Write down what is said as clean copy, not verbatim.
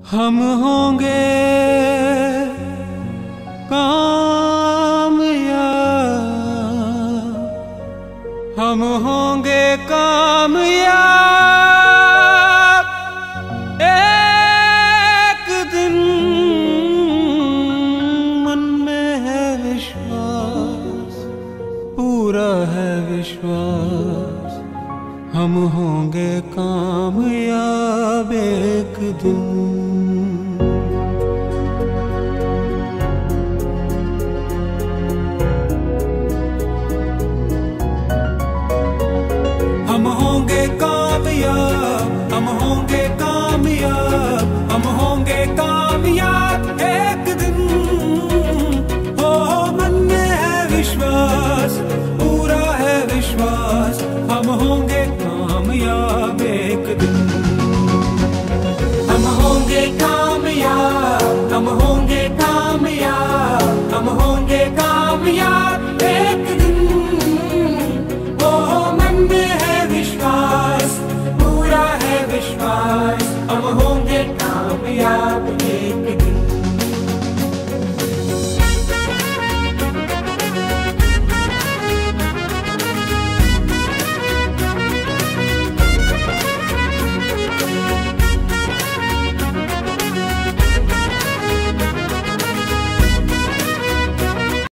हम होंगे कामयाब, हम होंगे कामयाब एक दिन। मन में है विश्वास, पूरा है विश्वास, हम होंगे कामयाब एक दिन।